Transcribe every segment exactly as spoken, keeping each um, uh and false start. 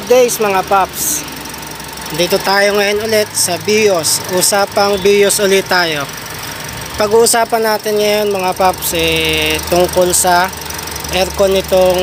Good days mga paps. Dito tayo ngayon ulit sa BIOS. Usapang BIOS ulit tayo. Pag-uusapan natin ngayon mga paps eh, tungkol sa aircon nitong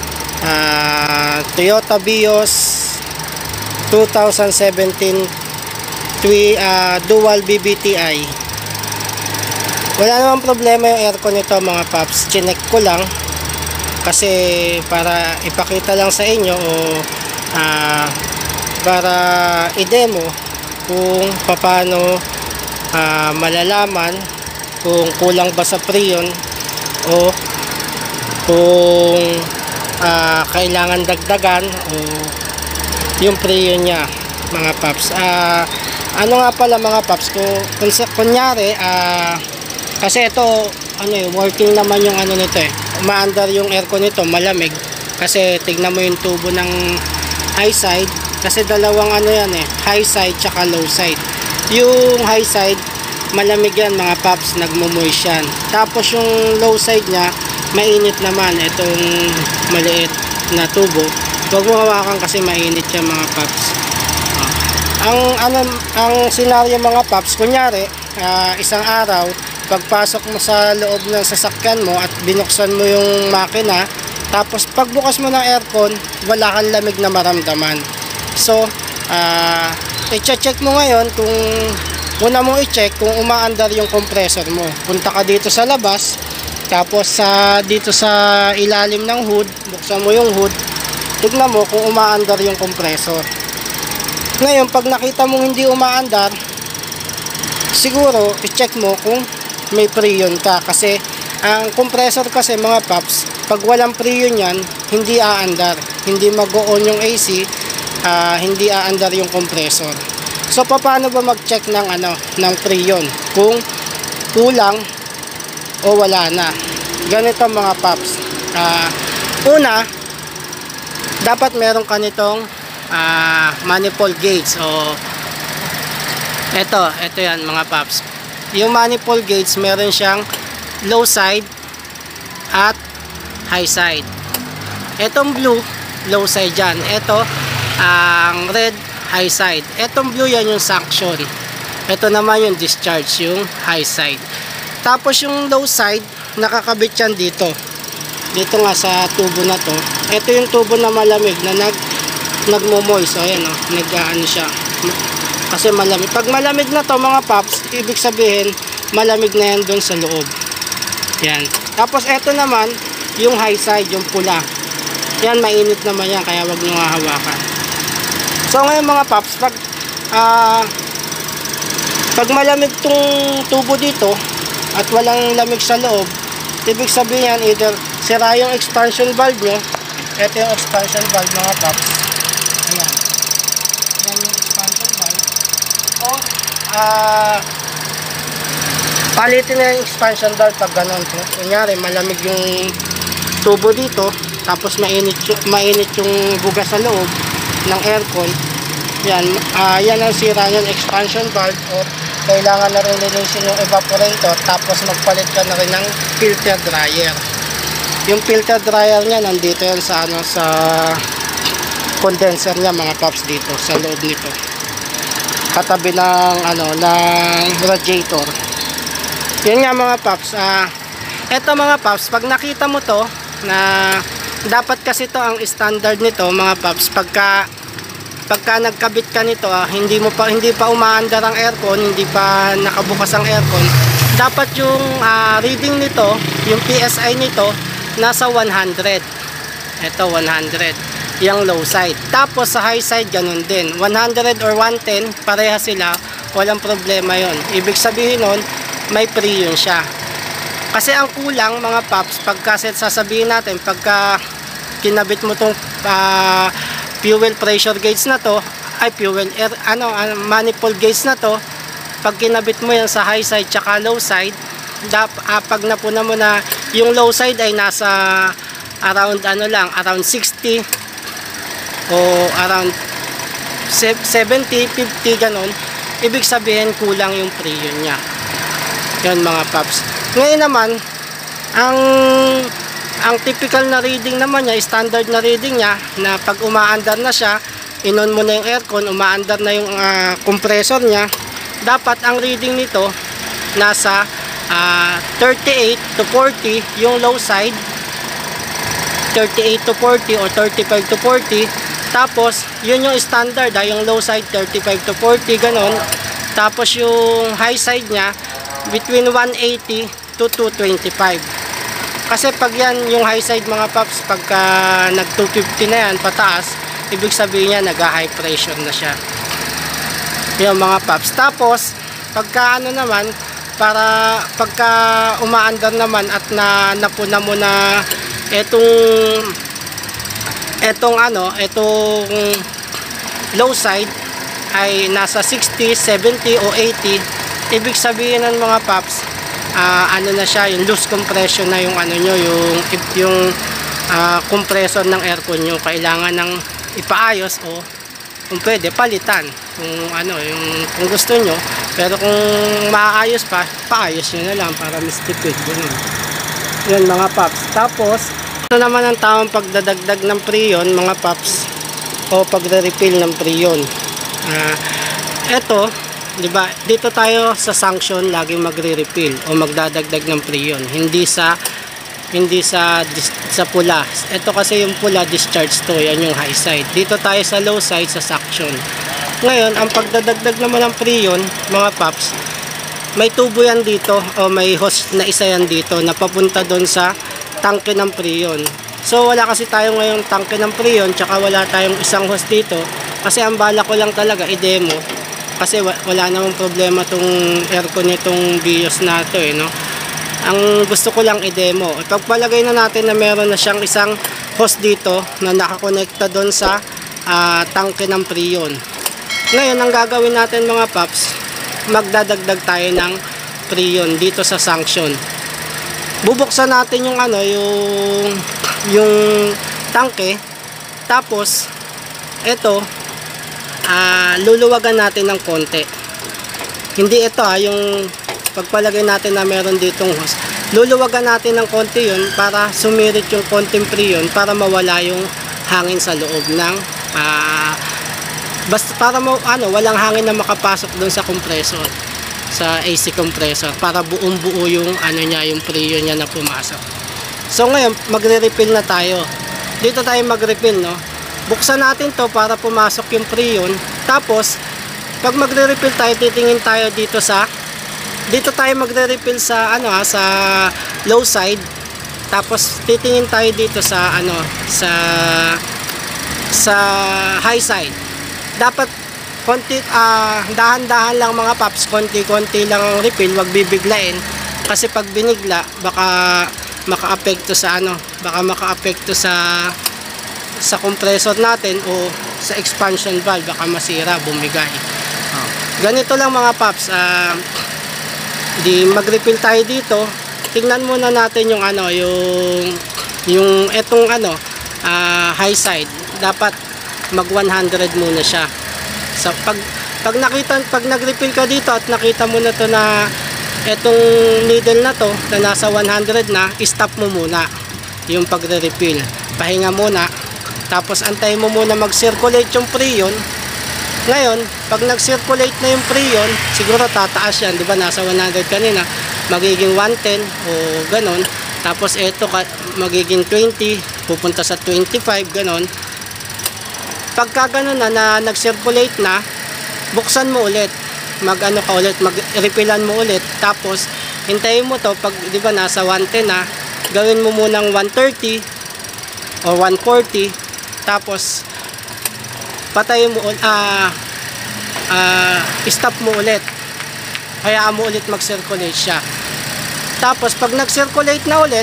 uh, Toyota BIOS twenty seventeen uh, Dual B B T I. Wala namang problema yung aircon nito mga paps. Chinek ko lang kasi para ipakita lang sa inyo o uh, para i-demo kung paano uh, malalaman kung kulang ba sa preyon o kung uh, kailangan dagdagan o yung preyon niya mga paps. Uh, ano nga pala mga paps, kung, kung kunyari uh, kasi ito ano eh, working naman yung ano nito eh, umaandar yung aircon nito, malamig kasi tignan mo yung tubo ng high side kasi dalawang ano yan eh, high side tsaka low side. Yung high side malamig yan mga paps, nagmo-moist yan. Tapos yung low side nya mainit naman, itong maliit na tubo. Huwag mo hawakan kasi mainit yan mga paps. Ang ano, ang senaryo mga paps, kunyari uh, isang araw pagpasok mo sa loob ng sasakyan mo at binuksan mo yung makina, tapos pagbukas mo ng aircon wala kang lamig na maramdaman. So uh, i-check mo ngayon kung una mong i-check kung umaandar yung compressor mo. Punta ka dito sa labas, tapos sa uh, dito sa ilalim ng hood, buksan mo yung hood, tignan mo kung umaandar yung compressor. Ngayon pag nakita mong hindi umaandar, siguro i-check mo kung may preyon ka, kasi ang compressor kasi mga paps, pag walang preyon yan hindi aandar, hindi mag-on yung A C, uh, hindi aandar yung compressor. So paano ba mag-check ng ano ng preyon kung kulang o wala na? Ganito mga paps, uh, una dapat meron ka nitong uh, manifold gauge o eto, eto yan mga paps. Yung manifold gauge meron siyang low side at high side. Etong blue low side yan, eto ang red high side. Etong blue yan yung suction, eto naman yung discharge, yung high side. Tapos yung low side nakakabit yan dito dito nga sa tubo na to. Ito yung tubo na malamig na nag nagmo-moist. So ayan o, oh, nag-ano siya kasi malamig. Pag malamig na to mga paps, ibig sabihin malamig na yan dun sa loob. Yan. Tapos eto naman yung high side, yung pula. Yan, mainit naman yan, kaya wag nyo hawakan. So ngayon mga paps, pag uh, pag malamig tong tubo dito at walang lamig sa loob, ibig sabihin yan either sira yung expansion valve nyo. Ito yung expansion valve mga paps. Ayan. Yan yung expansion valve. O uh, palitin na yung expansion valve pag ganon. Kunyari malamig yung tubo dito, tapos mainit, mainit yung bugas sa loob ng aircon. Yan, uh, yan ang sira ng expansion valve, o kailangan na rin linisin yung evaporator, tapos magpalit ka na rin ng filter dryer. Yung filter dryer nya nandito yan sa ano, sa condenser nya mga paps, dito sa loob nito, katabi ng ano ng radiator. Yan nga mga paps. Ah, uh, eto mga paps, pag nakita mo to na dapat kasi to ang standard nito mga paps, pagka pagka nagkabit ka nito, ah, hindi mo pa hindi pa umaandar ang aircon, hindi pa nakabukas ang aircon, dapat yung uh, reading nito, yung P S I nito nasa one hundred. Ito one hundred yung low side. Tapos sa high side ganun din, one hundred or one ten, pareha sila, walang problema yon. Ibig sabihin nun may preyon siya. Kasi ang kulang mga paps, pagka sasabihin natin, pagka kinabit mo tong uh, fuel pressure gauge na to, ay fuel air, ano, uh, manifold gauge na to, pag kinabit mo yan sa high side tsaka low side, dap, uh, pag napuna mo na yung low side ay nasa around ano lang, around sixty o around seventy, fifty ganon, ibig sabihin kulang yung preyon nya. Yan mga paps. Ngayon naman, ang Ang typical na reading naman niya, standard na reading niya, na pag umaandar na siya, inon mo na yung aircon, umaandar na yung uh, compressor niya, dapat ang reading nito nasa uh, thirty-eight to forty yung low side, thirty-eight to forty or thirty-five to forty. Tapos yun yung standard, ah, yung low side thirty-five to forty, ganon. Tapos yung high side nya between one eighty to two twenty-five. Kasi pag yan yung high side mga paps, pagka nag two fifty na yan pataas, ibig sabihin niya nag-high pressure na siya, yung mga paps. Tapos pagka ano naman, para pagka umaandar naman at na napuna mo na etong etong ano, etong low side ay nasa sixty, seventy o eighty, ibig sabihin ng mga paps, uh, ano na siya, yung loose compression na yung ano nyo, yung yung uh, compressor ng aircon nyo, kailangan ng ipaayos o kung pwede palitan, kung ano, yung kung gusto nyo. Pero kung maayos pa, paayos nyo na lang para mas tipid, ganun. Yan mga paps. Tapos ito naman ang tamang pagdadagdag ng preyon mga paps, o pagre-refill ng preyon. Uh, ito, di ba, dito tayo sa sanction lagi magre-refill o magdadagdag ng preyon, hindi sa hindi sa sa pula. Ito kasi yung pula discharge to, yan yung high side. Dito tayo sa low side sa suction. Ngayon, ang pagdadagdag naman ng preyon mga paps, may tubo yan dito o may hose na isa yan dito na papunta doon sa tangke ng preyon. So wala kasi tayo ngayong tangke ng preyon, tsaka wala tayong isang hose dito, kasi ang bala ko lang talaga i-demo, kasi wala namang problema tong aircon nitong Vios na to eh, no? Ang gusto ko lang i-demo, pagpalagay na natin na meron na siyang isang hose dito na nakakonekta doon sa uh, tangke ng preyon. Ngayon ang gagawin natin mga paps, magdadagdag tayo ng preyon dito sa sanction. Bubuksan natin yung ano, yung yung tangke, tapos ito uh, luluwagan natin ng konti. Hindi ito ha, yung pagpalagay natin na meron ditong hose, luluwagan natin ng konti yun para sumirit yung konting preyon, para mawala yung hangin sa loob ng uh, basta para mo ano, walang hangin na makapasok doon sa compressor, sa A C compressor, para buong buo yung ano niya, yung preyon niya na pumasok. So ngayon magre-refill na tayo. Dito tayo mag-refill, no? Buksan natin to para pumasok yung preyon. Tapos pag magre-refill tayo, titingin tayo dito sa dito tayo magre-refill sa ano ha, sa low side. Tapos titingin tayo dito sa ano, sa sa high side. Dapat konti, uh, dahan-dahan lang mga paps, konti-konti lang ang refill, wag bibiglain, kasi pag binigla baka maka-apekto sa ano, baka maka-apekto sa sa compressor natin o sa expansion valve, baka masira, bumigay. Oh. Ganito lang mga paps, uh, di mag-refill tayo dito. Tingnan muna natin yung ano, yung yung etong ano, uh, high side, dapat mag one hundred muna siya. So pag pag nakita, pag nag-refill ka dito at nakita mo na to na etong needle na to na nasa one hundred na, stop mo muna yung pagre-refill, pahinga muna, tapos antayin mo muna mag-circulate yung preyon. Ngayon pag nag-circulate na yung preyon, siguro tataas yan, di ba, nasa one hundred kanina, magiging one ten o ganon. Tapos eto magiging twenty, pupunta sa twenty-five, ganon. Pagka ganon na, na nag-circulate na, buksan mo ulit, mag ano ka ulit, mag-refillan mo ulit, tapos hintayin mo to, pag di ba nasa one ten na, gawin mo munang one thirty or one forty, tapos patayin mo, ah uh, uh, stop mo ulit, hayaan mo ulit mag-circulate siya. Tapos pag nag-circulate na ulit,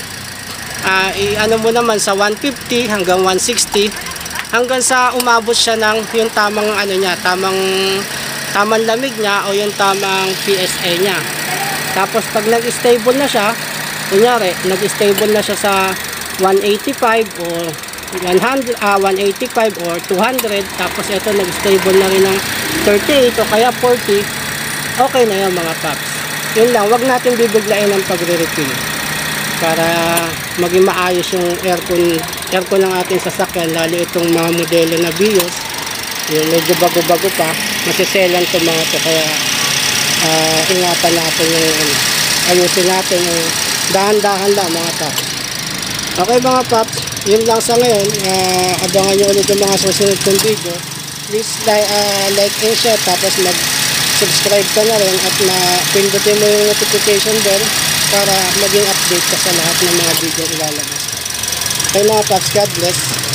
uh, i-ano mo naman sa one fifty hanggang one sixty, hanggang sa umabot siya ng yung tamang ano niya, tamang tamang lamig niya o yung tamang P S I niya. Tapos pag nag-stable na siya, kunyari nag-stable na siya sa one eighty-five o one hundred, ah, one eighty-five or two hundred, tapos ito nag-stable na rin ng thirty-eight o kaya forty, okay na yun mga paps. Yun lang, wag natin bibiglain ang pagre-refill. para maging maayos yung aircon aircon ng ating sasakyan, lalo itong mga modelo na Vios, yung medyo bago-bago pa, masiselan to mga to, kaya uh, ingatan natin yung ano, ayusin natin yung dahan-dahan lang mga paps. Okay mga paps, yun lang sa ngayon. Uh, abangan nyo ulit yung mga susunod kong video. Please like, uh, like and share, tapos mag subscribe ka na rin at ma-pindutin mo yung notification bell para maging update ka sa lahat ng mga video ilalabas. Okay mga paps, God bless.